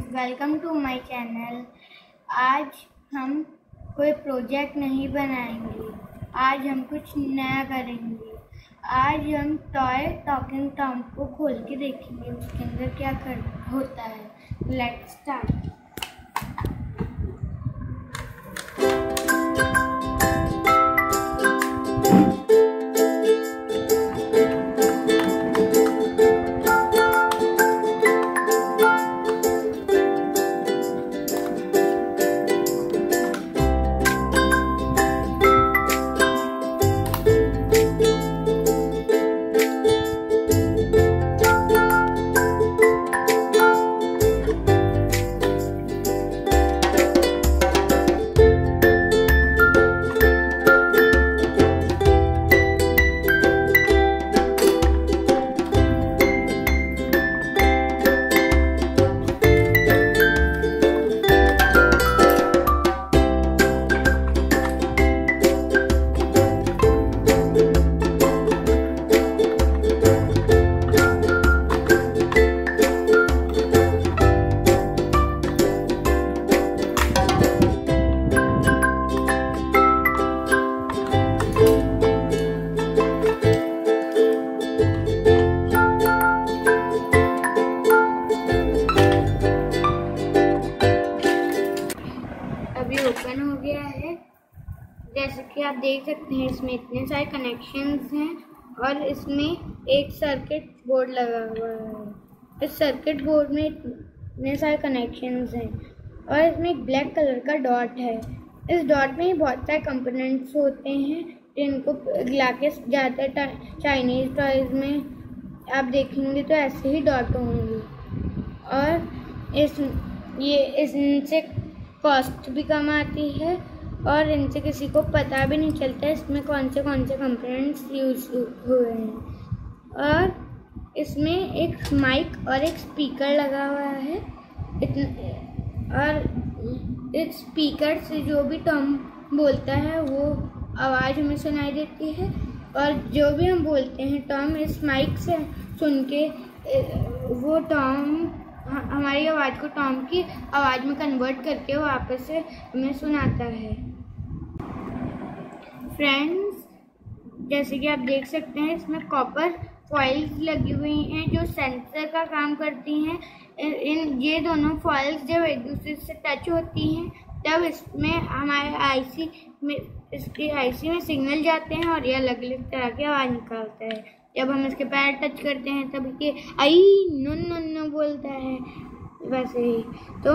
Welcome to my channel. आज हम कोई प्रोजेक्ट नहीं बनाएंगे, आज हम कुछ नया करेंगे। आज हम टॉकिंग टॉम को खोल के देखेंगे उसके अंदर क्या होता है। Let's start. अभी ओपन हो गया है। जैसे कि आप देख सकते हैं इसमें इतने सारे कनेक्शंस हैं और इसमें एक सर्किट बोर्ड लगा हुआ है। इस सर्किट बोर्ड में इतने सारे कनेक्शंस हैं और इसमें एक ब्लैक कलर का डॉट है। इस डॉट में बहुत सारे कंपोनेंट्स होते हैं जिनको ला के ज़्यादातर चाइनीज़ टॉयज़ में आप देखेंगे तो ऐसे ही डॉट होंगे और इनसे कॉस्ट भी कम आती है और इनसे किसी को पता भी नहीं चलता इसमें कौन से कंपोनेंट्स यूज हुए हैं। और इसमें एक माइक और एक स्पीकर लगा हुआ है। और इस स्पीकर से जो भी टॉम बोलता है वो आवाज़ हमें सुनाई देती है और जो भी हम बोलते हैं टॉम इस माइक से सुन के वो टॉम हमारी आवाज़ को टॉम की आवाज़ में कन्वर्ट करके वापस से हमें सुनाता है। फ्रेंड्स, जैसे कि आप देख सकते हैं इसमें कॉपर फॉइल्स लगी हुई हैं जो सेंसर का काम करती हैं। ये दोनों फॉइल्स जब एक दूसरे से टच होती हैं तब इसमें हमारे इसके आईसी में सिग्नल जाते हैं और ये अलग अलग तरह की आवाज़ निकालता है। जब हम इसके पैर टच करते हैं तब ये आई नो बोलता है। वैसे ही तो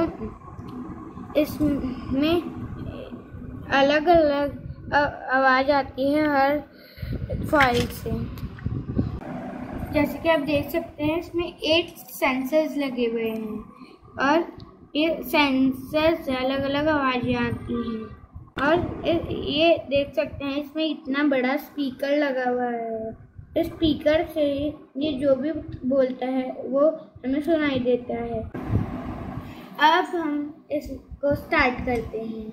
इसमें अलग अलग आवाज़ आती है हर फाइल से। जैसे कि आप देख सकते हैं इसमें 8 सेंसर्स लगे हुए हैं और ये सेंसर से अलग अलग आवाज़ें आती हैं। और ये देख सकते हैं इसमें इतना बड़ा स्पीकर लगा हुआ है। इस स्पीकर से ये जो भी बोलता है वो हमें सुनाई देता है। अब हम इसको स्टार्ट करते हैं।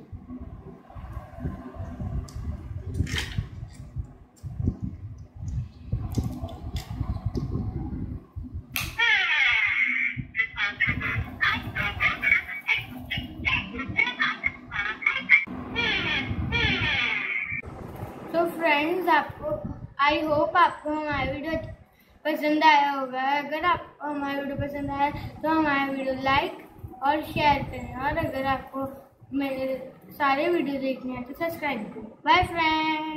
तो फ्रेंड्स, आई होप आपको हमारा वीडियो पसंद आया होगा। अगर आपको हमारा वीडियो पसंद आया तो हमारा वीडियो लाइक और शेयर करें और अगर आपको मेरे सारे वीडियो देखने हैं तो सब्सक्राइब करें। Bye friends.